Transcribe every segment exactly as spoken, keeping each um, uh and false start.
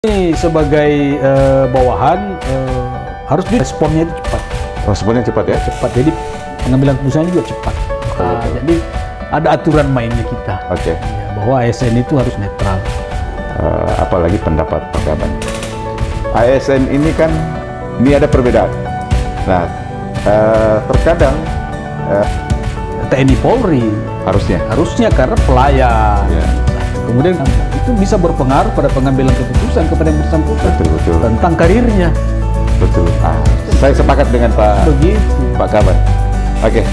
Ini sebagai uh, bawahan uh, harus responnya itu cepat. Responnya cepat ya? Cepat. Jadi pengambilan keputusan juga cepat. Nah, jadi ada aturan mainnya kita. Oke. Okay. Ya, bahwa A S N itu harus netral. Uh, apalagi pendapat Pak Kaban. A S N ini kan ini ada perbedaan. Nah, uh, terkadang uh, T N I Polri harusnya harusnya karena pelayan. Yeah. Kemudian itu bisa berpengaruh pada pengambilan keputusan kepada yang bersangkutan betul, betul. tentang karirnya. Betul. Ah, saya sepakat dengan Pak Begitu. Pak Kaban. Oke. Okay.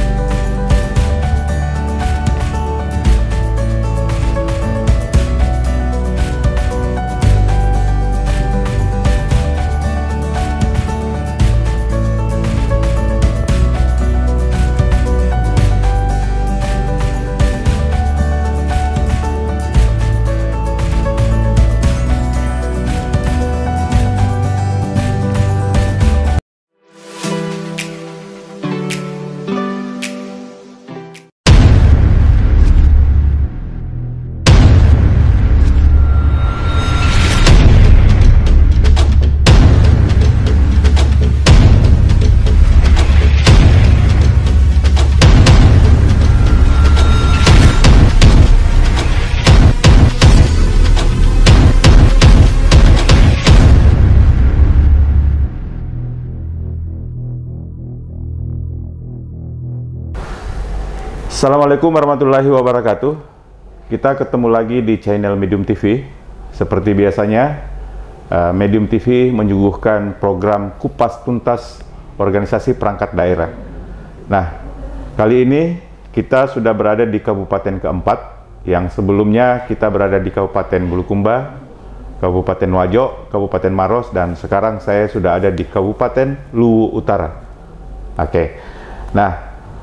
Assalamualaikum warahmatullahi wabarakatuh. Kita ketemu lagi di channel Medium T V. Seperti biasanya, Medium T V menyuguhkan program kupas tuntas organisasi perangkat daerah. Nah, kali ini kita sudah berada di kabupaten keempat, yang sebelumnya kita berada di Kabupaten Bulukumba, Kabupaten Wajo, Kabupaten Maros, dan sekarang saya sudah ada di Kabupaten Luwu Utara. Oke, nah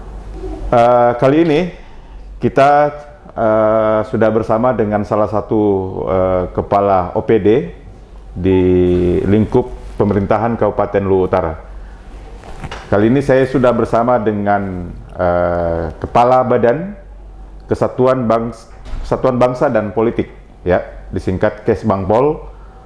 Uh, kali ini kita uh, sudah bersama dengan salah satu uh, kepala O P D di lingkup pemerintahan Kabupaten Luwu Utara. Kali ini saya sudah bersama dengan uh, Kepala Badan Kesatuan Bangsa, Kesatuan Bangsa dan Politik, ya, disingkat Kesbangpol.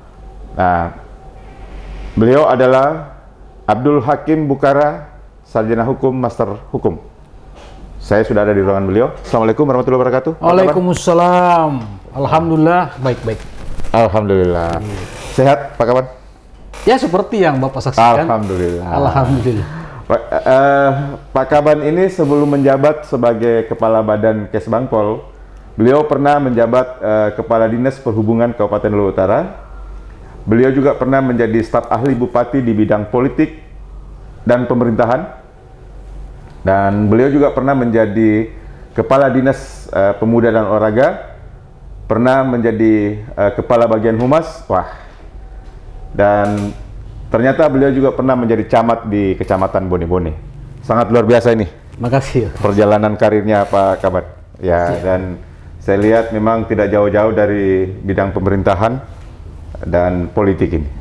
Nah, beliau adalah Abdul Hakim Bukara, Sarjana Hukum, Master Hukum. Saya sudah ada di ruangan beliau. Assalamualaikum warahmatullahi wabarakatuh. Waalaikumsalam. Alhamdulillah, baik-baik. Alhamdulillah. Hmm. Sehat, Pak Kaban? Ya, seperti yang Bapak saksikan. Alhamdulillah. Alhamdulillah. Pak, uh, Pak Kaban ini sebelum menjabat sebagai Kepala Badan Kesbangpol, beliau pernah menjabat uh, Kepala Dinas Perhubungan Kabupaten Luwu Utara. Beliau juga pernah menjadi staf ahli Bupati di bidang politik dan pemerintahan. Dan beliau juga pernah menjadi Kepala Dinas uh, Pemuda dan Olahraga, pernah menjadi uh, Kepala Bagian Humas, wah. Dan ternyata beliau juga pernah menjadi camat di Kecamatan Bone-Bone. Sangat luar biasa ini. Makasih. Perjalanan karirnya Pak Kaban. Ya, dan saya lihat memang tidak jauh-jauh dari bidang pemerintahan dan politik ini.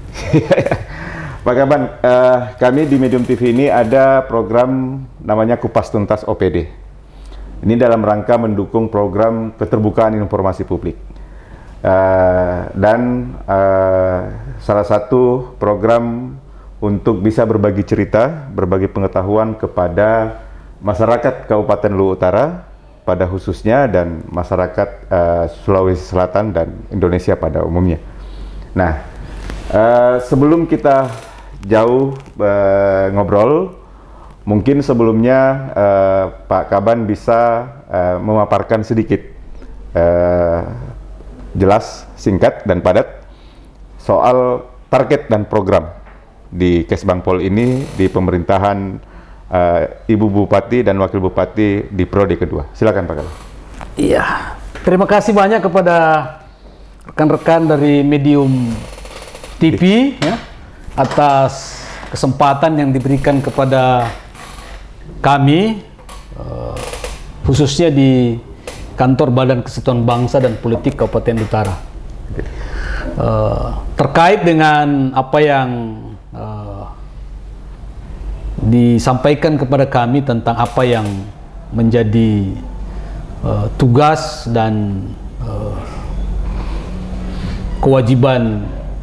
Pak Kaban, uh, kami di Medium T V ini ada program namanya Kupas Tuntas O P D. Ini dalam rangka mendukung program keterbukaan informasi publik. Uh, dan uh, salah satu program untuk bisa berbagi cerita, berbagi pengetahuan kepada masyarakat Kabupaten Luwu Utara pada khususnya dan masyarakat uh, Sulawesi Selatan dan Indonesia pada umumnya. Nah, uh, sebelum kita jauh uh, ngobrol, mungkin sebelumnya uh, Pak Kaban bisa uh, memaparkan sedikit uh, jelas, singkat dan padat soal target dan program di Kesbangpol ini di pemerintahan uh, Ibu Bupati dan Wakil Bupati di periode kedua. Silakan Pak Kaban. Iya, terima kasih banyak kepada rekan-rekan dari Medium T V ya, atas kesempatan yang diberikan kepada kami, uh, khususnya di Kantor Badan Kesatuan Bangsa dan Politik Kabupaten Utara, uh, terkait dengan apa yang uh, disampaikan kepada kami tentang apa yang menjadi uh, tugas dan uh, kewajiban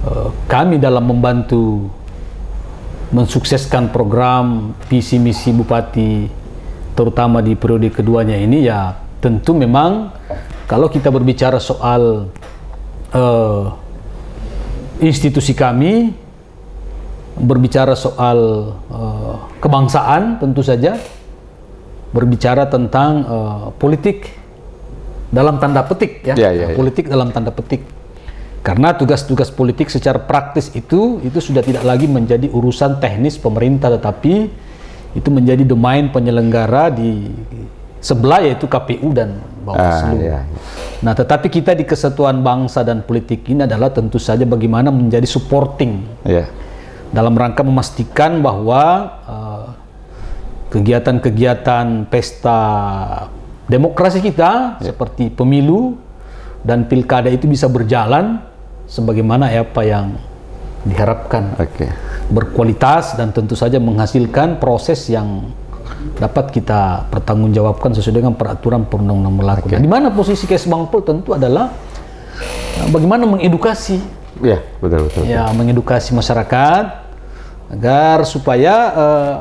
uh, kami dalam membantu mensukseskan program visi misi Bupati, terutama di periode keduanya ini, ya tentu memang kalau kita berbicara soal uh, institusi kami, berbicara soal uh, kebangsaan, tentu saja berbicara tentang uh, politik dalam tanda petik, ya, ya, ya, ya. politik dalam tanda petik. Karena tugas-tugas politik secara praktis itu itu sudah tidak lagi menjadi urusan teknis pemerintah, tetapi itu menjadi domain penyelenggara di sebelah, yaitu K P U dan Bawaslu. Ah, ya. Nah, tetapi kita di Kesatuan Bangsa dan Politik ini adalah tentu saja bagaimana menjadi supporting, ya, dalam rangka memastikan bahwa kegiatan-kegiatan uh, pesta demokrasi kita, ya, seperti pemilu dan pilkada itu bisa berjalan sebagaimana apa yang diharapkan, okay, berkualitas dan tentu saja menghasilkan proses yang dapat kita pertanggungjawabkan sesuai dengan peraturan perundang-undangan berlaku. Okay. Di mana posisi Kesbangpol tentu adalah uh, bagaimana mengedukasi, ya, betul, betul, ya, betul. mengedukasi masyarakat agar supaya uh,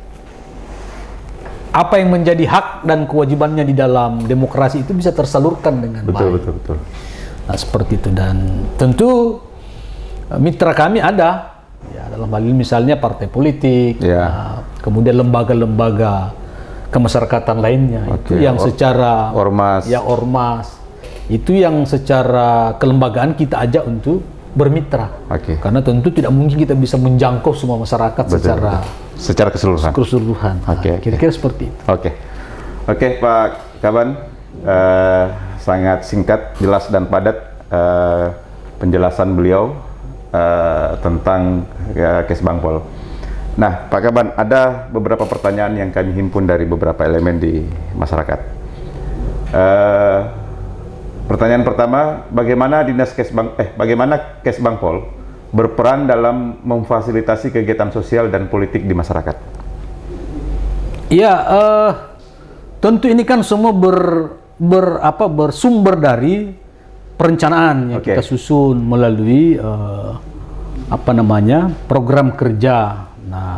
apa yang menjadi hak dan kewajibannya di dalam demokrasi itu bisa tersalurkan dengan betul, baik. Betul, betul. Nah, seperti itu. Dan tentu mitra kami ada, ya, dalam hal ini misalnya partai politik, ya, nah, kemudian lembaga-lembaga kemasyarakatan lainnya, okay, itu yang Or secara ormas, ya ormas, itu yang secara kelembagaan kita ajak untuk bermitra, okay, karena tentu tidak mungkin kita bisa menjangkau semua masyarakat, betul, secara betul. secara keseluruhan. Keseluruhan. Oke. Kira-kira okay. seperti itu. Oke. Okay. Oke, okay, Pak Kaban, uh, sangat singkat, jelas dan padat uh, penjelasan beliau uh, tentang uh, Kesbangpol. Nah, Pak Kaban, ada beberapa pertanyaan yang kami himpun dari beberapa elemen di masyarakat. Uh, pertanyaan pertama, bagaimana dinas Kesbang eh bagaimana Kesbangpol berperan dalam memfasilitasi kegiatan sosial dan politik di masyarakat? Ya, uh, tentu ini kan semua ber, ber apa bersumber dari perencanaan yang okay. kita susun melalui uh, apa namanya program kerja. Nah,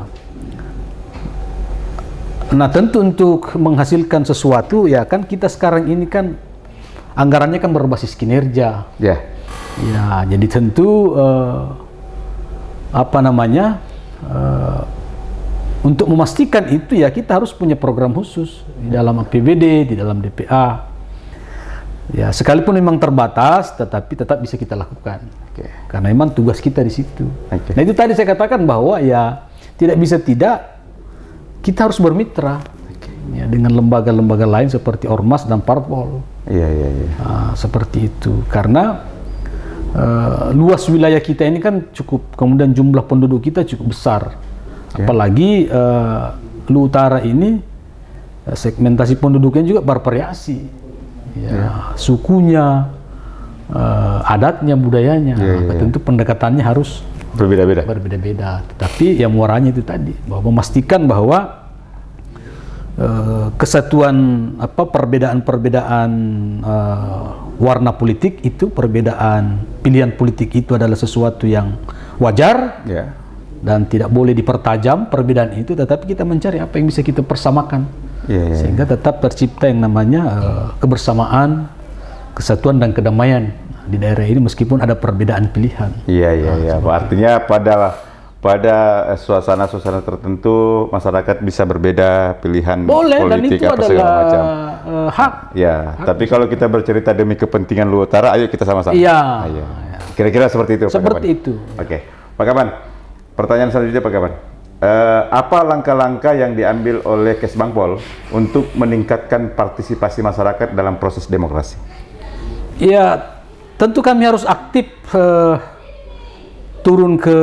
nah tentu untuk menghasilkan sesuatu, ya kan kita sekarang ini kan anggarannya kan berbasis kinerja. Ya. Yeah. Ya, jadi tentu uh, apa namanya uh, untuk memastikan itu, ya kita harus punya program khusus di dalam A P B D, di dalam D P A. Ya, sekalipun memang terbatas, tetapi tetap bisa kita lakukan. Okay. Karena memang tugas kita di situ. Okay. Nah, itu tadi saya katakan bahwa ya tidak bisa tidak kita harus bermitra, okay, ya, dengan lembaga-lembaga lain seperti ormas dan parpol. Iya, iya, iya. Nah, seperti itu. Karena uh, luas wilayah kita ini kan cukup, kemudian jumlah penduduk kita cukup besar. Okay. Apalagi uh, Lu Utara ini segmentasi penduduknya juga bervariasi, ya, yeah. sukunya, uh, adatnya, budayanya. Yeah, yeah, yeah. Tentu pendekatannya harus berbeda-beda. Berbeda-beda. Tapi yang muaranya itu tadi, bahwa memastikan bahwa uh, kesatuan apa perbedaan-perbedaan uh, warna politik itu, perbedaan pilihan politik itu adalah sesuatu yang wajar. Yeah. Dan tidak boleh dipertajam perbedaan itu, tetapi kita mencari apa yang bisa kita persamakan, yeah, yeah, sehingga tetap tercipta yang namanya uh, kebersamaan, kesatuan dan kedamaian di daerah ini meskipun ada perbedaan pilihan. Iya, iya, iya. Artinya pada pada suasana-suasana tertentu masyarakat bisa berbeda pilihan boleh, politik dan itu apa segala macam. Uh, hak. Ya, hak tapi kalau kita bercerita demi kepentingan Lu Utara, ayo kita sama-sama. Iya. Kira-kira seperti itu. Seperti Pak itu. Oke, Pak Kaban. Pertanyaan selanjutnya, Pak Kaban, uh, apa langkah-langkah yang diambil oleh Kesbangpol untuk meningkatkan partisipasi masyarakat dalam proses demokrasi? Ya, tentu kami harus aktif uh, turun ke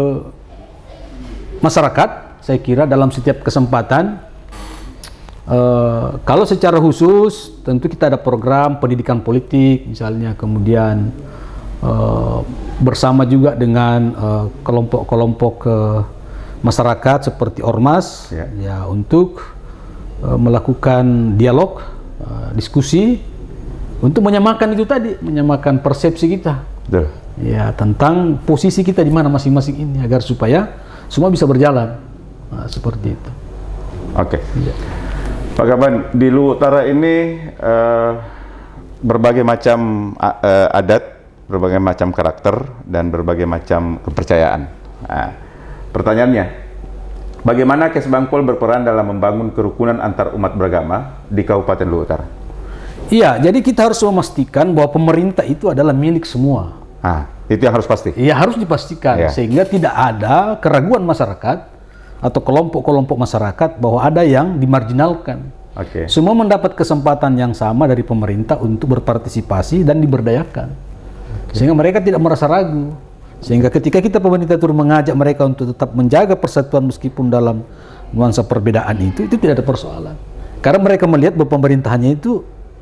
masyarakat, saya kira dalam setiap kesempatan. Uh, kalau secara khusus, tentu kita ada program pendidikan politik, misalnya, kemudian Uh, bersama juga dengan kelompok-kelompok uh, uh, masyarakat seperti ormas, yeah. ya untuk uh, melakukan dialog, uh, diskusi untuk menyamakan itu tadi, menyamakan persepsi kita Betul. Ya, tentang posisi kita di mana masing-masing ini agar supaya semua bisa berjalan. Nah, seperti itu. Oke. Okay. Ya. Pak Kaban, di Luwu Utara ini uh, berbagai macam uh, adat, berbagai macam karakter, dan berbagai macam kepercayaan. Nah, pertanyaannya, bagaimana Kesbangpol berperan dalam membangun kerukunan antar umat beragama di Kabupaten Luwu Utara? Iya, jadi kita harus memastikan bahwa pemerintah itu adalah milik semua. Ah, itu yang harus pasti? Iya, harus dipastikan, ya. Sehingga tidak ada keraguan masyarakat atau kelompok-kelompok masyarakat bahwa ada yang dimarginalkan. Okay. Semua mendapat kesempatan yang sama dari pemerintah untuk berpartisipasi dan diberdayakan. Okay. Sehingga mereka tidak merasa ragu. Sehingga ketika kita pemerintah turun mengajak mereka untuk tetap menjaga persatuan meskipun dalam nuansa perbedaan itu, itu tidak ada persoalan. Karena mereka melihat bahwa pemerintahannya itu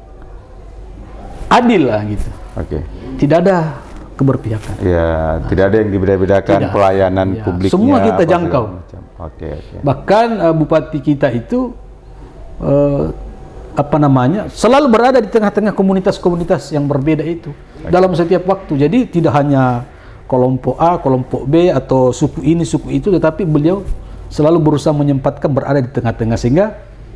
adil lah gitu. Oke. Okay. Tidak ada keberpihakan. Ya, nah, tidak ada yang dibeda-bedakan pelayanan ya, publiknya. Semua kita jangkau. Oke, okay, okay. Bahkan uh, bupati kita itu uh, apa namanya selalu berada di tengah-tengah komunitas-komunitas yang berbeda itu okay. dalam setiap waktu. Jadi tidak hanya kelompok A, kelompok B atau suku ini, suku itu, tetapi beliau selalu berusaha menyempatkan berada di tengah-tengah sehingga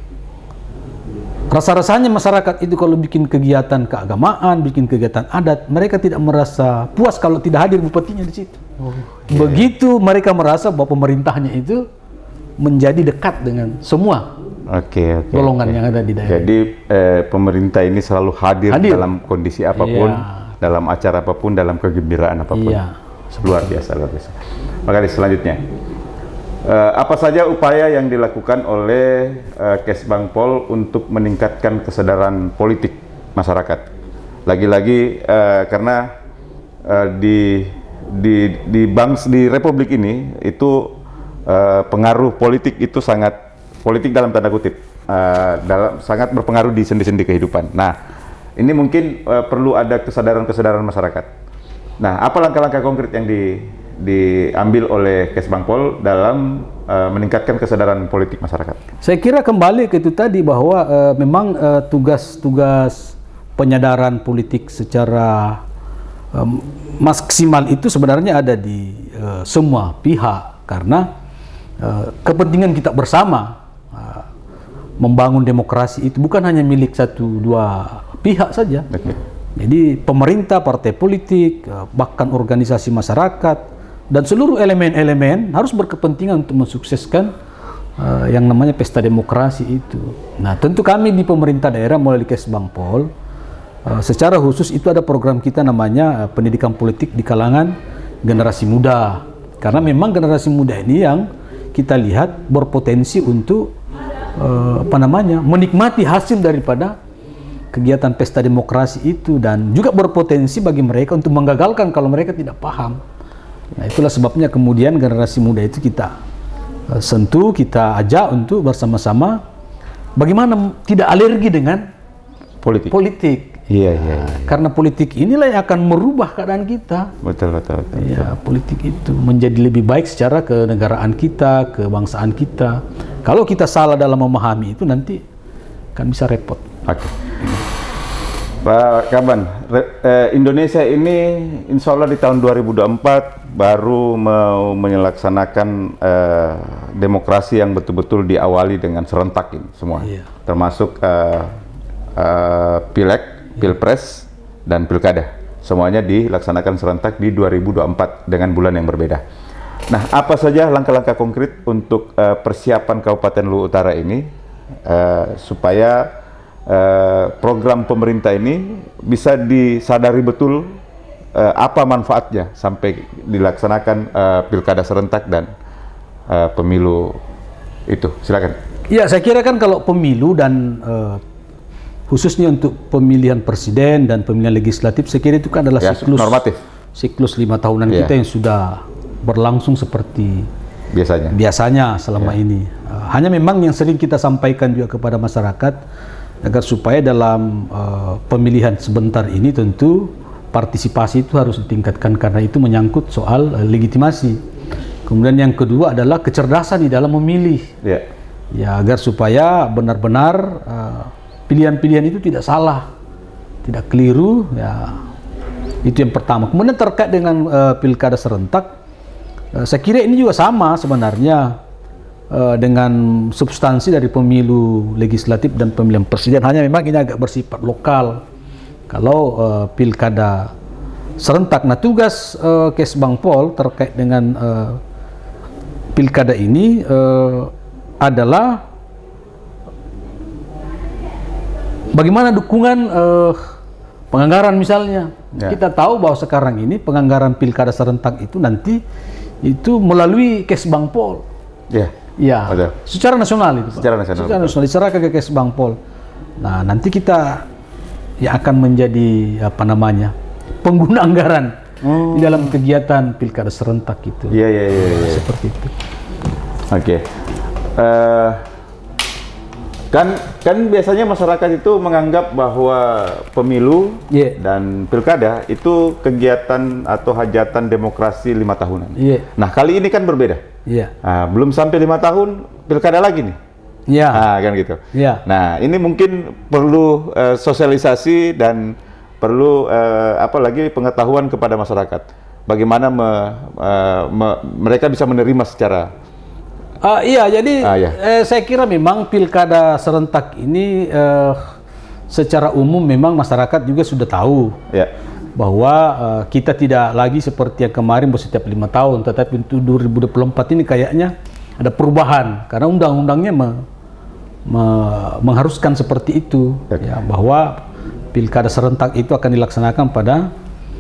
rasa-rasanya masyarakat itu kalau bikin kegiatan keagamaan, bikin kegiatan adat, mereka tidak merasa puas kalau tidak hadir bupatinya di situ. Oh, okay. Begitu mereka merasa bahwa pemerintahnya itu menjadi dekat dengan semua okay, okay, golongan okay. yang ada di daerah. Jadi eh, pemerintah ini selalu hadir, hadir dalam kondisi apapun, yeah. dalam acara apapun, dalam kegembiraan apapun. Yeah. Luar biasa, luar biasa. Maka selanjutnya. Uh, apa saja upaya yang dilakukan oleh uh, Kesbangpol untuk meningkatkan kesadaran politik masyarakat? Lagi-lagi uh, karena uh, di di di bangsa di Republik ini itu uh, pengaruh politik itu sangat politik dalam tanda kutip uh, dalam sangat berpengaruh di sendi-sendi kehidupan. Nah, ini mungkin uh, perlu ada kesadaran-kesadaran masyarakat. Nah, apa langkah-langkah konkret yang di diambil oleh Kesbangpol dalam uh, meningkatkan kesadaran politik masyarakat? Saya kira kembali ke itu tadi bahwa uh, memang tugas-tugas uh, penyadaran politik secara um, maksimal itu sebenarnya ada di uh, semua pihak karena uh, kepentingan kita bersama uh, membangun demokrasi itu bukan hanya milik satu dua pihak saja. Okay. Jadi pemerintah, partai politik, uh, bahkan organisasi masyarakat dan seluruh elemen-elemen harus berkepentingan untuk mensukseskan uh, yang namanya pesta demokrasi itu. Nah, tentu kami di pemerintah daerah mulai di Kesbangpol uh, secara khusus itu ada program kita namanya uh, pendidikan politik di kalangan generasi muda. Karena memang generasi muda ini yang kita lihat berpotensi untuk uh, apa namanya menikmati hasil daripada kegiatan pesta demokrasi itu dan juga berpotensi bagi mereka untuk menggagalkan kalau mereka tidak paham. Nah, itulah sebabnya kemudian generasi muda itu kita uh, sentuh, kita ajak untuk bersama-sama bagaimana tidak alergi dengan politik. Politik. Iya, iya, iya. Karena politik inilah yang akan merubah keadaan kita. Betul, betul, betul. Ya, politik itu menjadi lebih baik secara kenegaraan kita, kebangsaan kita. Kalau kita salah dalam memahami itu nanti kan bisa repot. Oke. Okay. Pak Kaban, eh, Indonesia ini insya Allah di tahun dua ribu dua puluh empat baru mau menyelaksanakan eh, demokrasi yang betul-betul diawali dengan serentak ini semua, iya. termasuk eh, eh, pileg, pilpres, dan pilkada. Semuanya dilaksanakan serentak di dua ribu dua puluh empat dengan bulan yang berbeda. Nah, apa saja langkah-langkah konkret untuk eh, persiapan Kabupaten Luwu Utara ini eh, supaya Uh, program pemerintah ini bisa disadari betul uh, apa manfaatnya sampai dilaksanakan uh, pilkada serentak dan uh, pemilu itu. Silakan. Ya, saya kira kan kalau pemilu dan uh, khususnya untuk pemilihan presiden dan pemilihan legislatif, saya kira itu kan adalah ya, siklus normatif, siklus lima tahunan ya. Kita yang sudah berlangsung seperti biasanya. Biasanya selama ya. ini. Uh, hanya memang yang sering kita sampaikan juga kepada masyarakat agar supaya dalam uh, pemilihan sebentar ini tentu partisipasi itu harus ditingkatkan karena itu menyangkut soal uh, legitimasi. Kemudian yang kedua adalah kecerdasan di dalam memilih. Yeah. Ya, agar supaya benar-benar pilihan-pilihan uh, itu tidak salah, tidak keliru. Ya, Itu yang pertama. Kemudian terkait dengan uh, pilkada serentak, uh, saya kira ini juga sama sebenarnya uh, dengan substansi dari pemilu legislatif dan pemilihan presiden. Hanya memang ini agak bersifat lokal. Kalau uh, pilkada serentak, nah tugas uh, Kesbangpol terkait dengan uh, pilkada ini uh, adalah bagaimana dukungan uh, penganggaran misalnya. Ya. Kita tahu bahwa sekarang ini penganggaran pilkada serentak itu nanti itu melalui Kesbangpol. Ya. Ya. Betul. Secara nasional itu. Pak. Secara nasional. Secara nasional diserahkan ke Kesbangpol. Nah, nanti kita ya akan menjadi apa namanya? Pengguna anggaran hmm. di dalam kegiatan pilkada serentak itu. Iya, iya, iya, iya. Seperti itu. Oke. Okay. Uh, kan kan biasanya masyarakat itu menganggap bahwa pemilu yeah. dan pilkada itu kegiatan atau hajatan demokrasi lima tahunan. Yeah. Nah, kali ini kan berbeda. Yeah. Nah, belum sampai lima tahun pilkada lagi nih. Iya. Yeah. Nah, kan gitu. Yeah. Nah, ini mungkin perlu uh, sosialisasi dan perlu uh, apa lagi pengetahuan kepada masyarakat. Bagaimana me, uh, me, mereka bisa menerima secara Uh, iya, jadi ah, iya. Eh, saya kira memang pilkada serentak ini eh, secara umum memang masyarakat juga sudah tahu ya. bahwa uh, kita tidak lagi seperti yang kemarin setiap lima tahun, tetapi untuk dua ribu dua puluh empat ini kayaknya ada perubahan karena undang-undangnya me, me, mengharuskan seperti itu, okay. ya, bahwa pilkada serentak itu akan dilaksanakan pada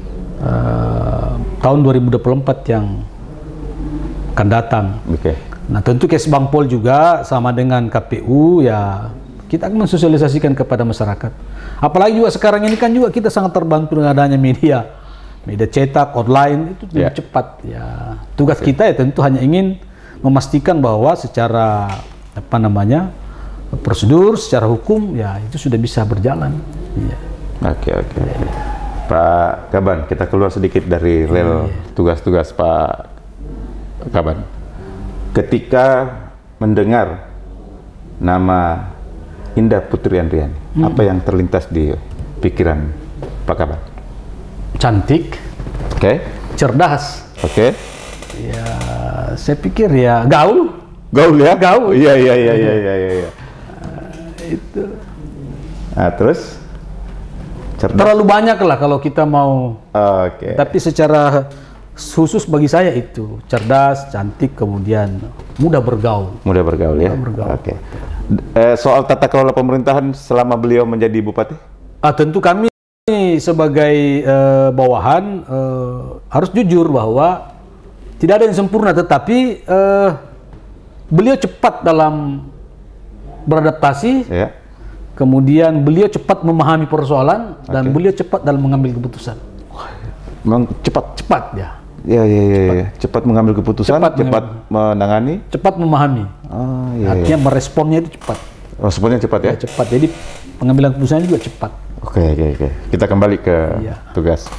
uh, tahun dua ribu dua puluh empat yang akan datang. Okay. Nah, tentu Kesbangpol juga sama dengan K P U ya kita akan mensosialisasikan kepada masyarakat. Apalagi juga sekarang ini kan juga kita sangat terbantu dengan adanya media, media cetak, online itu lebih yeah. cepat. Ya, tugas okay. kita ya tentu hanya ingin memastikan bahwa secara apa namanya prosedur, secara hukum ya itu sudah bisa berjalan. Ya. Oke okay, oke. Okay, okay. Pak Kaban, kita keluar sedikit dari rel tugas-tugas Pak Kaban. Ketika mendengar nama Indah Putri Andriani, hmm. apa yang terlintas di pikiran Pak Kaban? Cantik, oke, okay. cerdas, oke. Okay. Ya, saya pikir ya gaul, gaul ya, gaul. Iya iya iya iya iya. iya. Uh, itu. Nah, terus cerdas. Terlalu banyak lah kalau kita mau. Oke. Okay. Tapi secara khusus bagi saya itu cerdas, cantik, kemudian mudah bergaul. Mudah bergaul ya. Mudah bergaul. Oke. Okay. Eh, soal tata kelola pemerintahan selama beliau menjadi bupati? Ah, tentu kami sebagai eh, bawahan eh, harus jujur bahwa tidak ada yang sempurna, tetapi eh, beliau cepat dalam beradaptasi. Ya. Kemudian beliau cepat memahami persoalan okay. dan beliau cepat dalam mengambil keputusan. Memang cepat, cepat ya. Ya, ya, ya, cepat. ya. cepat mengambil keputusan, cepat, cepat menangani, cepat memahami. Oh, ya, artinya ya. meresponnya itu cepat. Responnya cepat ya? ya? Cepat. Jadi pengambilan keputusan juga cepat. Oke, oke, oke. Kita kembali ke ya. tugas.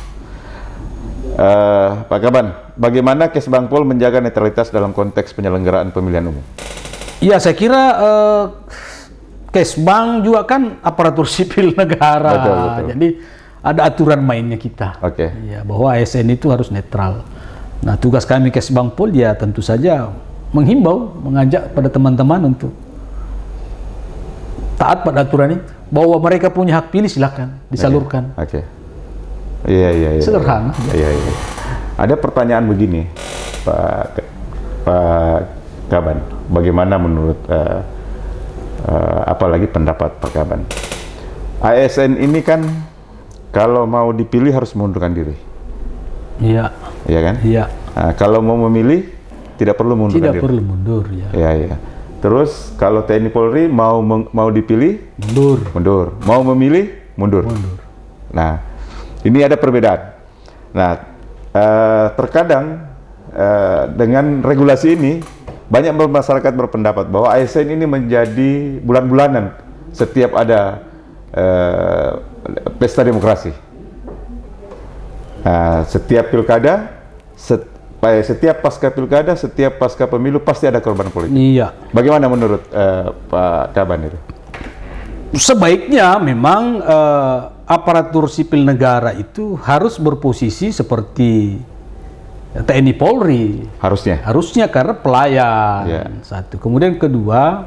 Uh, Pak Kaban, bagaimana Kesbangpol menjaga netralitas dalam konteks penyelenggaraan pemilihan umum? Iya, saya kira uh, Kesbang juga kan aparatur sipil negara. Betul, betul. Jadi ada aturan mainnya kita. Oke. Okay. Ya, bahwa A S N itu harus netral. Nah, tugas kami Kesbangpol ya tentu saja menghimbau, mengajak pada teman-teman untuk taat pada aturan itu. Bahwa mereka punya hak pilih silakan disalurkan. Oke. Okay. Iya, iya, iya. Sederhana. Iya, iya. Ada pertanyaan begini, Pak Pak Kaban. Bagaimana menurut uh, uh, apalagi pendapat Pak Kaban? A S N ini kan kalau mau dipilih harus mengundurkan diri. Iya. Iya kan? Iya. Nah, kalau mau memilih tidak perlu mengundurkan tidak diri. Tidak perlu mundur ya. Iya, iya. Terus kalau T N I Polri mau mau dipilih mundur. Mundur. Mau memilih mundur. Mundur. Nah, ini ada perbedaan. Nah, eh, terkadang eh, dengan regulasi ini banyak masyarakat berpendapat bahwa A S N ini menjadi bulan-bulanan setiap ada eh, pesta demokrasi. Nah, setiap pilkada, set, setiap pasca pilkada, setiap pasca pemilu pasti ada korban politik. Iya. Bagaimana menurut uh, Pak Kaban itu? Sebaiknya memang uh, aparatur sipil negara itu harus berposisi seperti T N I Polri. Harusnya. Harusnya karena pelayan. Yeah. Satu. Kemudian kedua,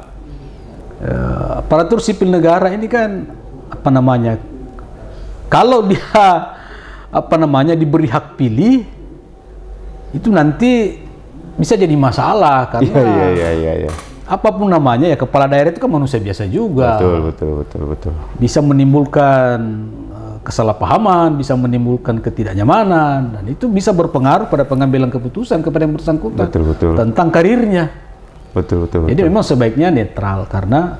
uh, aparatur sipil negara ini kan apa namanya? Kalau dia apa namanya diberi hak pilih, itu nanti bisa jadi masalah karena yeah, yeah, yeah, yeah, yeah. apapun namanya ya kepala daerah itu kan manusia biasa juga. Betul, betul, betul, betul. Bisa menimbulkan uh, kesalahpahaman, bisa menimbulkan ketidaknyamanan, dan itu bisa berpengaruh pada pengambilan keputusan kepada yang bersangkutan betul, betul. tentang karirnya. Betul, betul. Jadi betul. memang sebaiknya netral karena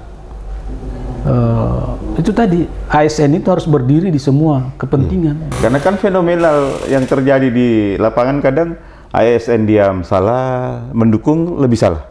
uh, itu tadi A S N itu harus berdiri di semua kepentingan. Hmm. Karena kan fenomenal yang terjadi di lapangan kadang A S N diam salah, mendukung lebih salah.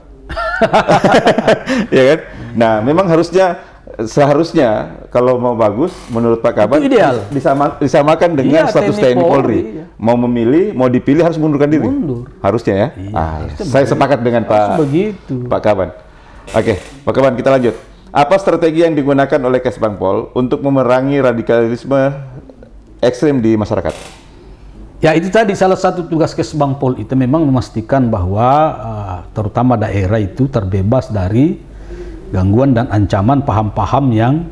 Ya kan? Nah, memang harusnya seharusnya kalau mau bagus menurut Pak Kaban ideal disama, disamakan dengan iya, status T N I Polri. Iya. Mau memilih, mau dipilih harus mundurkan diri. Mundur. Harusnya ya. Iya, ah, harusnya saya sepakat dengan Pak begitu. Pak Kaban. Oke, Pak Kaban kita lanjut. Apa strategi yang digunakan oleh Kesbangpol untuk memerangi radikalisme ekstrim di masyarakat? Ya itu tadi salah satu tugas Kesbangpol itu memang memastikan bahwa uh, terutama daerah itu terbebas dari gangguan dan ancaman paham-paham yang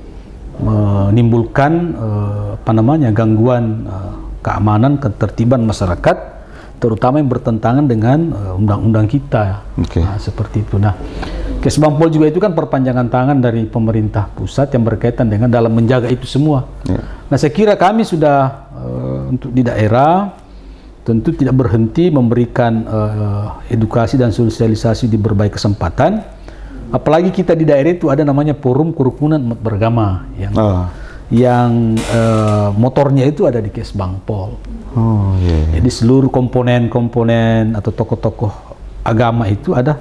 menimbulkan uh, apa namanya gangguan uh, keamanan ketertiban masyarakat, terutama yang bertentangan dengan undang-undang uh, kita. Okay. Nah, seperti itu. Nah, Kesbangpol juga itu kan perpanjangan tangan dari pemerintah pusat yang berkaitan dengan dalam menjaga itu semua. Yeah. Nah, saya kira kami sudah uh, untuk di daerah tentu tidak berhenti memberikan uh, edukasi dan sosialisasi di berbagai kesempatan. Apalagi kita di daerah itu ada namanya Forum Kerukunan Umat Beragama yang oh. yang uh, motornya itu ada di Kesbangpol. Oh, yeah. Jadi seluruh komponen-komponen atau tokoh-tokoh agama itu ada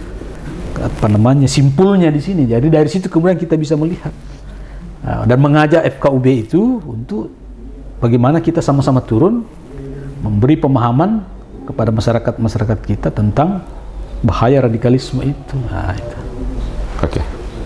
apa namanya simpulnya di sini. Jadi dari situ kemudian kita bisa melihat nah, dan mengajak F K U B itu untuk bagaimana kita sama-sama turun memberi pemahaman kepada masyarakat-masyarakat kita tentang bahaya radikalisme itu. Nah, itu. Oke.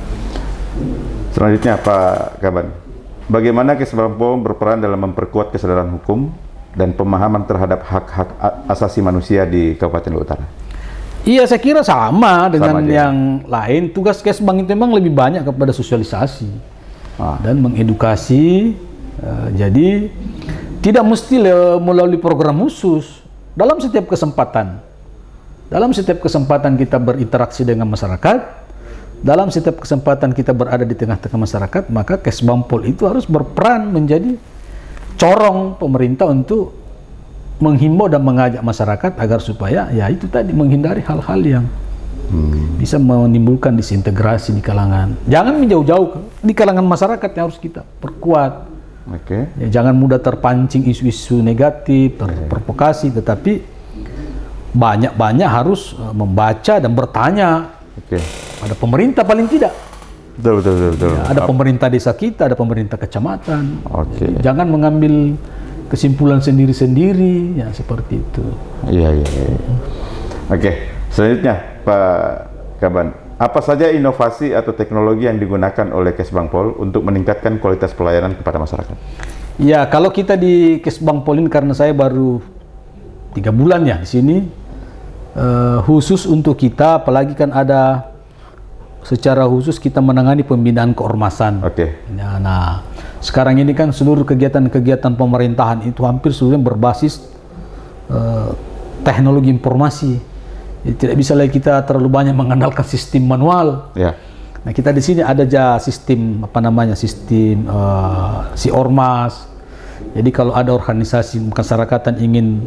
Selanjutnya Pak Kaban, bagaimana Kesbangpol berperan dalam memperkuat kesadaran hukum dan pemahaman terhadap hak-hak asasi manusia di Kabupaten Lombok Utara? Iya, saya kira sama dengan sama yang lain. Tugas Kesbang itu memang lebih banyak kepada sosialisasi ah. dan mengedukasi. Uh, jadi tidak mesti melalui program khusus. Dalam setiap kesempatan, dalam setiap kesempatan kita berinteraksi dengan masyarakat, dalam setiap kesempatan kita berada di tengah-tengah masyarakat, maka Kesbangpol itu harus berperan menjadi corong pemerintah untuk menghimbau dan mengajak masyarakat agar supaya ya itu tadi menghindari hal-hal yang hmm. bisa menimbulkan disintegrasi di kalangan. Jangan menjauh-jauh di kalangan masyarakat yang harus kita perkuat. Oke. Okay. Ya, jangan mudah terpancing isu-isu negatif, terprovokasi, tetapi banyak-banyak harus uh, membaca dan bertanya. Oke. Okay. Pada pemerintah paling tidak. Betul, betul, betul. betul. Ya, ada pemerintah desa kita, ada pemerintah kecamatan. Oke. Okay. Jangan mengambil kesimpulan sendiri-sendiri, ya seperti itu. Iya, iya, iya. Oke, selanjutnya Pak Kaban, apa saja inovasi atau teknologi yang digunakan oleh Kesbangpol untuk meningkatkan kualitas pelayanan kepada masyarakat? Ya, kalau kita di Kesbangpol ini karena saya baru tiga bulan ya di sini, uh, khusus untuk kita, apalagi kan ada secara khusus kita menangani pembinaan keormasan. Oke. Okay. Ya, nah, sekarang ini kan seluruh kegiatan-kegiatan pemerintahan itu hampir seluruhnya berbasis uh, teknologi informasi. Jadi tidak bisa lagi kita terlalu banyak mengandalkan sistem manual. Yeah. Nah, kita di sini ada aja sistem apa namanya sistem uh, si ormas. Jadi kalau ada organisasi kemasyarakatan ingin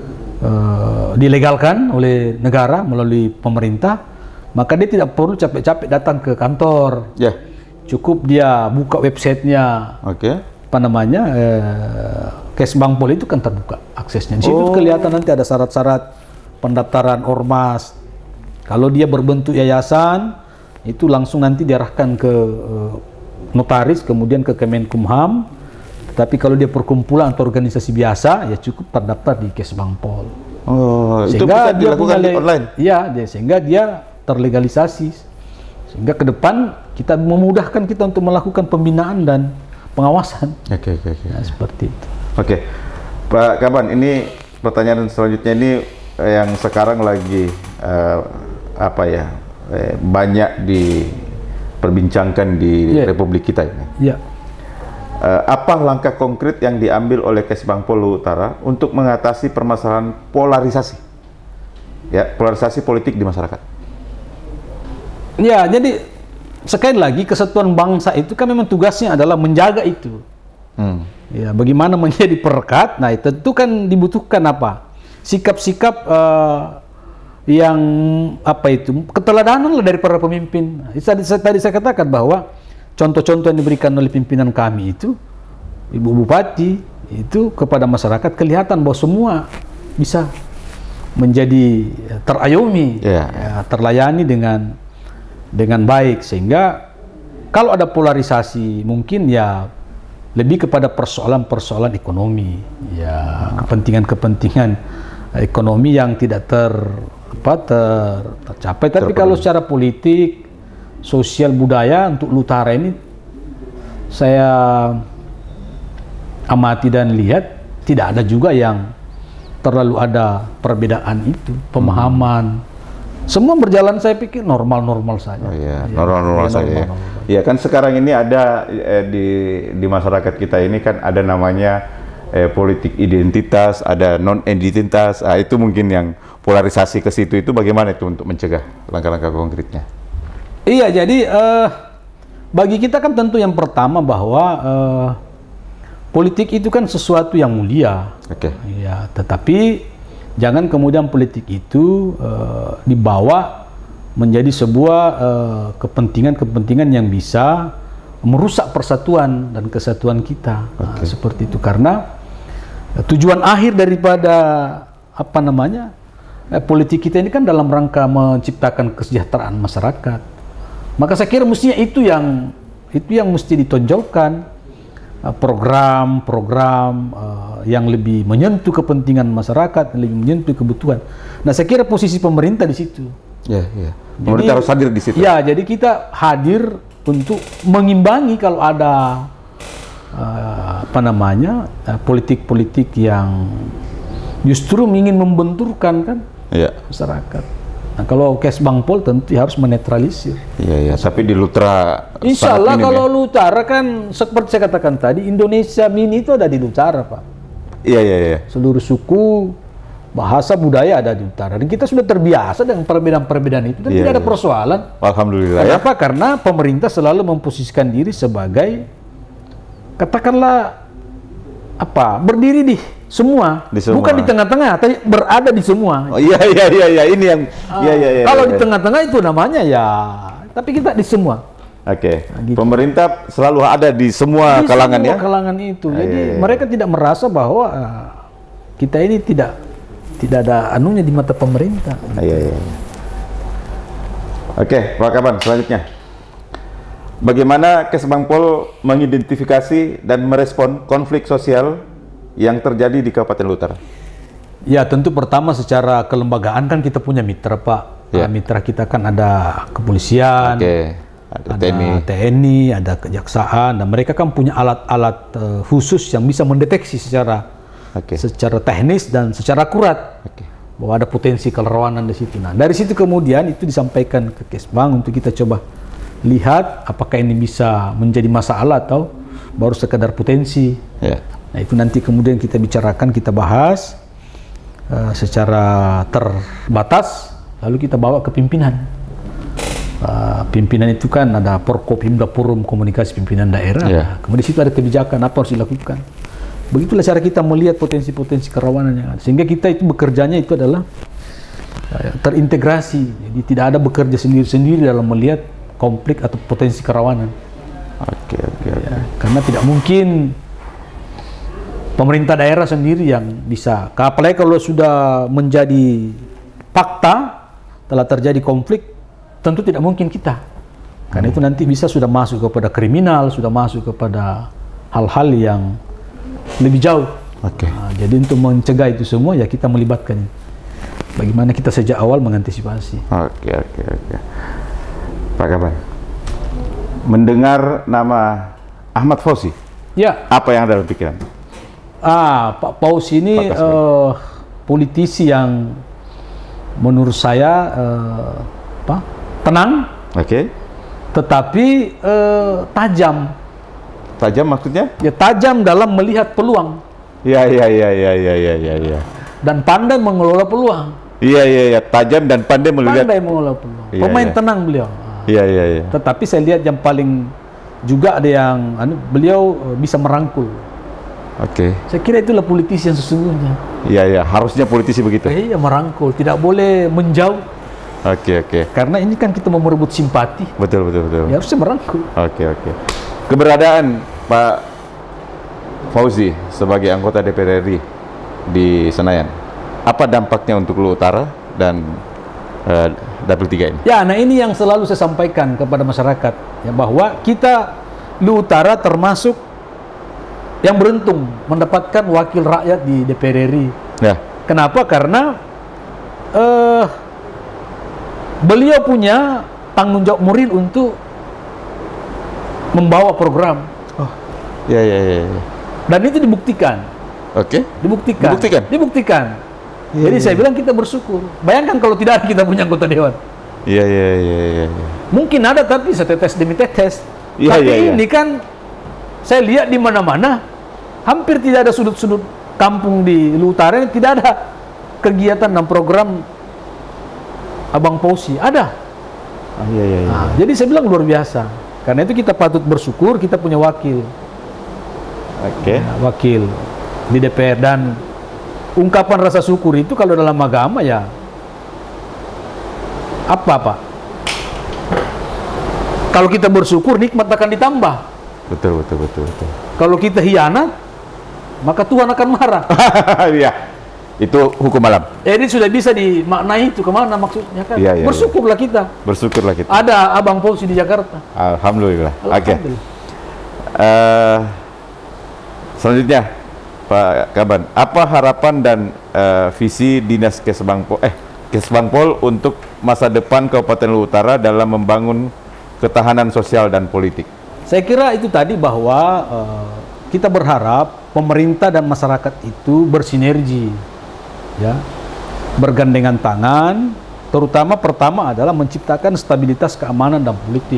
uh, dilegalkan oleh negara melalui pemerintah, maka dia tidak perlu capek-capek datang ke kantor. Yeah. Cukup dia buka websitenya. Oke. Okay. Apa namanya? Eh, Kesbangpol itu kan terbuka aksesnya. Di situ oh. kelihatan nanti ada syarat-syarat pendaftaran ormas. Kalau dia berbentuk yayasan, itu langsung nanti diarahkan ke eh, notaris, kemudian ke Kemenkumham. Tapi kalau dia perkumpulan atau organisasi biasa, ya cukup terdaftar di Kesbangpol. Oh, sehingga itu bisa dia dilakukan di online? Iya, sehingga dia terlegalisasi, sehingga ke depan kita memudahkan kita untuk melakukan pembinaan dan pengawasan. Oke, oke, oke. Nah, seperti itu. Oke, Pak Kaban, ini pertanyaan selanjutnya ini yang sekarang lagi uh, apa ya eh, banyak diperbincangkan di yeah. Republik kita ini. Yeah. Uh, apa langkah konkret yang diambil oleh Kesbang Pol Utara untuk mengatasi permasalahan polarisasi, ya polarisasi politik di masyarakat? Ya, jadi sekali lagi kesatuan bangsa itu kan memang tugasnya adalah menjaga itu. Hmm. Ya, bagaimana menjadi perekat? Nah, tentu kan dibutuhkan apa? Sikap-sikap uh, yang apa itu keteladanan lah dari para pemimpin. Tadi, tadi saya katakan bahwa contoh-contoh yang diberikan oleh pimpinan kami itu, Ibu Bupati itu kepada masyarakat kelihatan bahwa semua bisa menjadi terayomi, yeah. ya, terlayani dengan dengan baik, sehingga kalau ada polarisasi mungkin ya lebih kepada persoalan-persoalan ekonomi, ya kepentingan-kepentingan ekonomi yang tidak ter apa ter, tercapai. Tapi Terpenuhi. Kalau secara politik, sosial, budaya untuk Utara ini saya amati dan lihat tidak ada juga yang terlalu ada perbedaan itu, pemahaman. Hmm. Semua berjalan saya pikir normal-normal saja. Oh iya, normal-normal ya, saja. Normal, normal. Ya kan sekarang ini ada eh, di di masyarakat kita ini kan ada namanya eh, politik identitas, ada non-identitas. Ah, itu mungkin yang polarisasi ke situ itu bagaimana itu untuk mencegah langkah-langkah konkretnya? Iya, jadi uh, bagi kita kan tentu yang pertama bahwa uh, politik itu kan sesuatu yang mulia. Oke. Okay. Ya, tetapi jangan kemudian politik itu uh, dibawa menjadi sebuah kepentingan-kepentingan uh, yang bisa merusak persatuan dan kesatuan kita. Okay. Nah, seperti itu, karena uh, tujuan akhir daripada apa namanya uh, politik kita ini kan dalam rangka menciptakan kesejahteraan masyarakat. Maka saya kira mestinya itu yang itu yang mesti ditonjolkan, program-program uh, yang lebih menyentuh kepentingan masyarakat, lebih menyentuh kebutuhan. Nah, saya kira posisi pemerintah di situ. Ya, ya. Pemerintah harus hadir di situ. Ya, jadi kita hadir untuk mengimbangi kalau ada uh, apa namanya politik-politik uh, yang justru ingin membenturkan kan ya. Masyarakat. Nah, kalau Kesbang Pol tentu harus menetralisir. Iya, iya. Tapi di Lutera, insya Allah kalau ya? Lutera kan seperti saya katakan tadi, Indonesia mini itu ada di Lutera, Pak. Iya, iya, iya. Seluruh suku, bahasa, budaya ada di Utara. Dan kita sudah terbiasa dengan perbedaan-perbedaan itu. Dan iya, tidak ada iya. persoalan. Alhamdulillah. Kenapa? Ya? Karena pemerintah selalu memposisikan diri sebagai, katakanlah, apa, berdiri di semua, di semua. Bukan di tengah-tengah, tapi berada di semua. Oh iya iya iya ya. Ini yang uh, iya, iya, iya, kalau iya. di tengah-tengah itu namanya ya, tapi kita di semua. Oke. Okay. Nah, gitu. Pemerintah selalu ada di semua di kalangan semua ya. kalangan itu. Ah, Jadi iya, iya. mereka tidak merasa bahwa uh, kita ini tidak tidak ada anunya di mata pemerintah. Ah, iya iya. Oke, okay, Pak Kaban, selanjutnya. Bagaimana Kesbang Pol mengidentifikasi dan merespon konflik sosial yang terjadi di Kabupaten Lutera? Ya, tentu pertama secara kelembagaan kan kita punya mitra, Pak. Ya. Mitra kita kan ada kepolisian, Oke. ada, ada T N I. T N I, ada kejaksaan, dan mereka kan punya alat-alat uh, khusus yang bisa mendeteksi secara Oke. secara teknis dan secara akurat Oke. bahwa ada potensi kerawanan di situ. Nah, dari situ kemudian itu disampaikan ke Kesbang untuk kita coba lihat apakah ini bisa menjadi masalah atau baru sekadar potensi. Ya. Nah, itu nanti kemudian kita bicarakan, kita bahas uh, secara terbatas, lalu kita bawa ke pimpinan. Uh, pimpinan itu kan ada Porkopimda, Forum Komunikasi Pimpinan Daerah. Yeah. Nah, kemudian di situ ada kebijakan apa harus dilakukan. Begitulah cara kita melihat potensi-potensi kerawanan yang ada. Sehingga kita itu bekerjanya itu adalah uh, terintegrasi. Jadi tidak ada bekerja sendiri-sendiri dalam melihat konflik atau potensi kerawanan. Oke, oke, oke. Ya, karena tidak mungkin pemerintah daerah sendiri yang bisa, apalagi kalau sudah menjadi fakta, telah terjadi konflik, tentu tidak mungkin kita. Karena hmm. itu nanti bisa sudah masuk kepada kriminal, sudah masuk kepada hal-hal yang lebih jauh. Oke. Nah, jadi untuk mencegah itu semua, ya kita melibatkan. Bagaimana kita sejak awal mengantisipasi. Oke, oke, oke. Pak Kaban, mendengar nama Ahmad Fauzi, Ya. Apa yang ada dalam pikiran? Ah, Pak Paus ini uh, politisi yang menurut saya uh, apa? tenang. Oke. Okay. Tetapi uh, tajam. Tajam maksudnya? Ya, tajam dalam melihat peluang. Ya, ya, ya, ya, ya, ya, ya, ya. Dan pandai mengelola peluang. Iya, iya, iya. Tajam dan pandai melihat. Pandai mengelola peluang. Ya, Pemain ya. tenang beliau. Iya, iya, iya. Tetapi saya lihat yang paling juga ada yang anu, beliau uh, bisa merangkul. Oke. Okay. Saya kira itulah politisi yang sesungguhnya. Iya, iya. Harusnya politisi begitu. Eh, iya, merangkul. Tidak boleh menjauh. Oke, okay, oke. Okay. Karena ini kan kita mau merebut simpati. Betul, betul, betul. Ya, harusnya merangkul. Oke, okay, oke. Okay. Keberadaan Pak Fauzi sebagai anggota D P R R I di Senayan, apa dampaknya untuk Lu Utara dan uh, Dapil tiga ini? Ya, nah ini yang selalu saya sampaikan kepada masyarakat, ya, bahwa kita Lu Utara termasuk yang beruntung mendapatkan wakil rakyat di D P R R I. Ya. Kenapa? Karena uh, beliau punya tanggung jawab moral untuk membawa program. Oh, ya, ya, ya, ya. Dan itu dibuktikan. Oke. Okay. Dibuktikan. Dibuktikan. Dibuktikan. Ya, Jadi ya, saya ya. bilang kita bersyukur. Bayangkan kalau tidak ada kita punya anggota dewan. Iya, iya, iya, iya. Mungkin ada tapi setetes demi tetes. Ya, tapi ya, ya. ini kan saya lihat di mana-mana hampir tidak ada sudut-sudut kampung di Lu Utara yang tidak ada kegiatan dan program Abang Fauzi. Ada. Ah, iya, iya, iya. Nah, jadi saya bilang luar biasa. Karena itu kita patut bersyukur kita punya wakil. Oke. Okay. Ya, wakil di D P R, dan ungkapan rasa syukur itu kalau dalam agama ya apa Pak? Kalau kita bersyukur nikmat akan ditambah. Betul, betul, betul, betul. Kalau kita hianat maka Tuhan akan marah. Iya. Itu hukum alam. Eh, ini sudah bisa dimaknai itu kemana maksudnya kan? Ya, ya, Bersyukurlah ya. kita. Bersyukurlah kita. Ada Abang Fauzi di Jakarta. Alhamdulillah. Oke. Okay. Uh, selanjutnya, Pak Kaban, apa harapan dan uh, visi Dinas Kesbangpol eh Kesbangpol untuk masa depan Kabupaten Lu Utara dalam membangun ketahanan sosial dan politik? Saya kira itu tadi bahwa uh, kita berharap pemerintah dan masyarakat itu bersinergi. Ya, bergandengan tangan, terutama pertama adalah menciptakan stabilitas keamanan dan politik.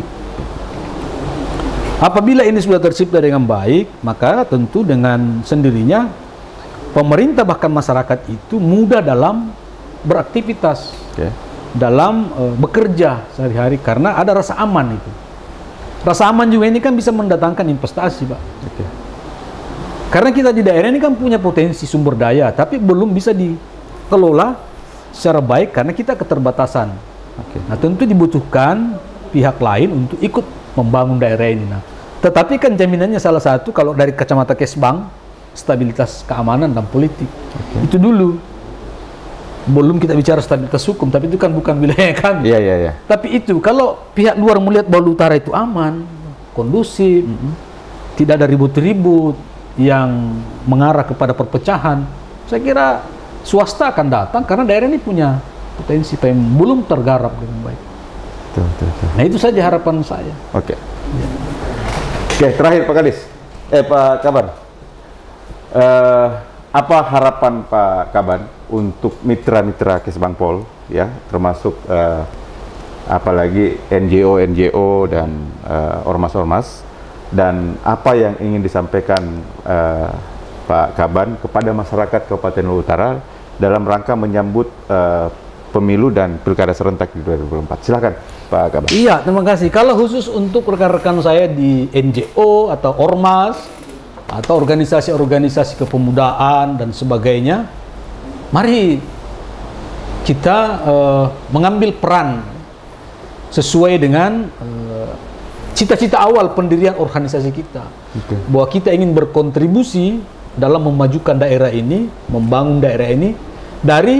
Apabila ini sudah tercipta dengan baik, maka tentu dengan sendirinya pemerintah bahkan masyarakat itu mudah dalam beraktivitas, okay. dalam uh, bekerja sehari-hari karena ada rasa aman itu. Rasa aman juga ini kan bisa mendatangkan investasi, Pak. Okay. Karena kita di daerah ini kan punya potensi sumber daya, tapi belum bisa dikelola secara baik karena kita keterbatasan. Oke. Nah, tentu dibutuhkan pihak lain untuk ikut membangun daerah ini. Nah, tetapi kan jaminannya salah satu kalau dari kacamata Kesbang, stabilitas keamanan dan politik. Oke. Itu dulu. Belum kita bicara stabilitas hukum, tapi itu kan bukan wilayah kami. Iya, iya, iya. Tapi itu kalau pihak luar melihat bahwa Lu Utara itu aman, kondusif, mm-hmm. tidak ada ribut-ribut yang mengarah kepada perpecahan, saya kira swasta akan datang karena daerah ini punya potensi yang belum tergarap dengan baik. Betul, betul, betul. Nah, itu saja harapan saya. Oke. Ya. Oke, terakhir Pak Kadis, eh Pak Kaban, uh, apa harapan Pak Kaban untuk mitra-mitra Kesbangpol, ya, termasuk uh, apalagi N G O N G O dan uh, ormas-ormas? Dan apa yang ingin disampaikan uh, Pak Kaban kepada masyarakat Kabupaten Lu Utara dalam rangka menyambut uh, pemilu dan pilkada serentak di dua ribu dua puluh empat? Silakan Pak Kaban. Iya, terima kasih. Kalau khusus untuk rekan-rekan saya di N G O atau ormas atau organisasi-organisasi kepemudaan dan sebagainya, mari kita uh, mengambil peran sesuai dengan uh, cita-cita awal pendirian organisasi kita, okay. bahwa kita ingin berkontribusi dalam memajukan daerah ini, membangun daerah ini dari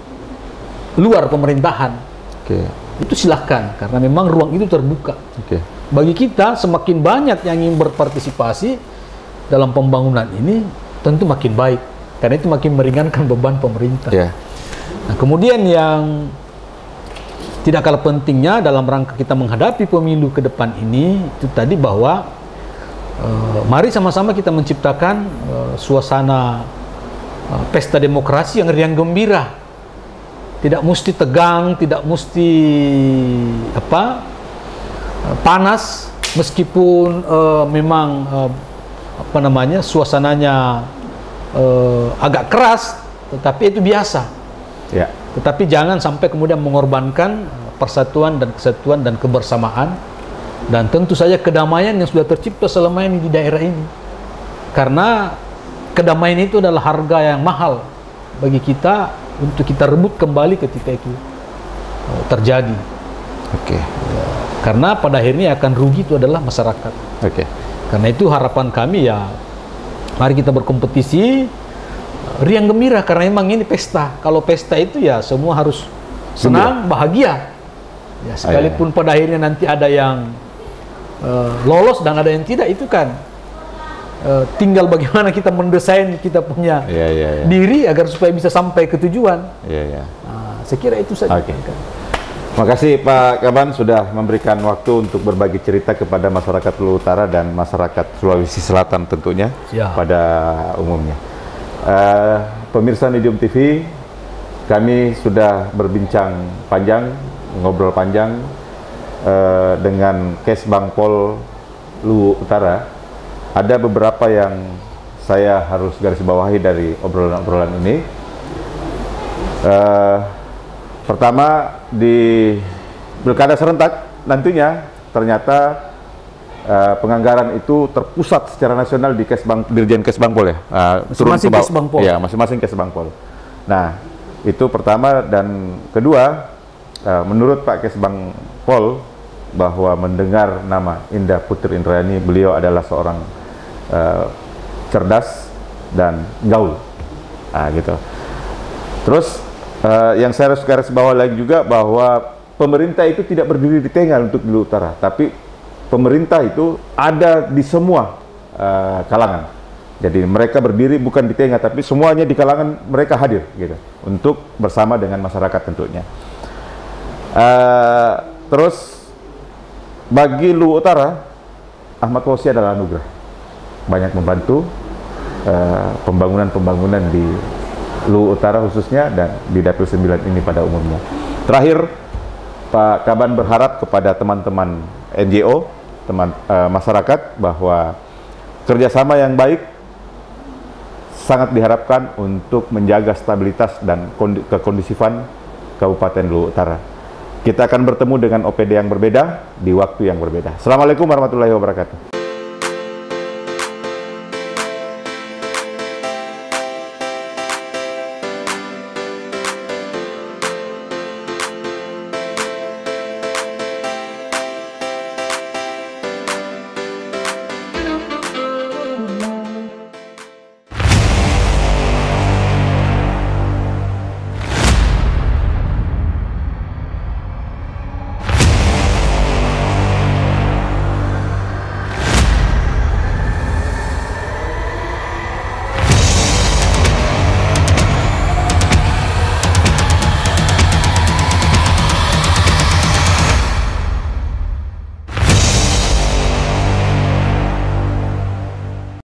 luar pemerintahan. Okay. Itu silahkan, karena memang ruang itu terbuka. Okay. Bagi kita, semakin banyak yang ingin berpartisipasi dalam pembangunan ini, tentu makin baik, karena itu makin meringankan beban pemerintah. Yeah. Nah, kemudian yang tidak kalah pentingnya dalam rangka kita menghadapi pemilu ke depan ini, itu tadi bahwa Uh, mari sama-sama kita menciptakan uh, suasana uh, pesta demokrasi yang riang gembira. Tidak mesti tegang, tidak mesti apa uh, panas, meskipun uh, memang uh, apa namanya suasananya uh, agak keras, tetapi itu biasa. Ya. Tetapi jangan sampai kemudian mengorbankan persatuan dan kesatuan dan kebersamaan. Dan tentu saja kedamaian yang sudah tercipta selama ini di daerah ini. Karena kedamaian itu adalah harga yang mahal bagi kita untuk kita rebut kembali ketika itu uh, terjadi. Oke. Okay. Ya, karena pada akhirnya akan rugi itu adalah masyarakat. Oke. Okay. Karena itu harapan kami ya, mari kita berkompetisi riang gembira, karena memang ini pesta. Kalau pesta itu ya semua harus senang, bahagia. Ya, sekalipun pada akhirnya nanti ada yang uh, lolos dan ada yang tidak, itu kan uh, tinggal bagaimana kita mendesain kita punya ya, ya, ya. diri agar supaya bisa sampai ke tujuan. Ya, ya. Nah, saya kira itu saja. Okay. Terima kasih Pak Kaban sudah memberikan waktu untuk berbagi cerita kepada masyarakat Luwu Utara dan masyarakat Sulawesi Selatan tentunya ya. Pada umumnya. Uh, pemirsa Medium T V, kami sudah berbincang panjang, ngobrol panjang uh, dengan Kesbangpol Luwu Utara. Ada beberapa yang saya harus garis bawahi dari obrolan-obrolan ini. Uh, pertama, di Pilkada serentak nantinya ternyata uh, penganggaran itu terpusat secara nasional di Kesbang, Dirjen Kesbangpol ya. Uh, masing-masing Kesbangpol. Ya, masing-masing Kesbangpol. Nah, itu pertama, dan kedua, uh, menurut Pak Kesbangpol bahwa mendengar nama Indah Putri Indrayani, beliau adalah seorang uh, cerdas dan gaul. Nah, gitu. Terus Uh, yang saya harus garis bawah lagi juga bahwa pemerintah itu tidak berdiri di tengah untuk di Luwu Utara, tapi pemerintah itu ada di semua uh, kalangan. Jadi mereka berdiri bukan di tengah, tapi semuanya di kalangan mereka hadir gitu untuk bersama dengan masyarakat tentunya. Uh, terus bagi Luwu Utara, Ahmad Fauzi adalah anugerah, banyak membantu pembangunan-pembangunan uh, di Luwu Utara khususnya dan di Dapil sembilan ini pada umumnya. Terakhir, Pak Kaban berharap kepada teman-teman N G O, teman uh, masyarakat, bahwa kerjasama yang baik sangat diharapkan untuk menjaga stabilitas dan kekondisifan Kabupaten Luwu Utara. Kita akan bertemu dengan O P D yang berbeda di waktu yang berbeda. Assalamualaikum warahmatullahi wabarakatuh.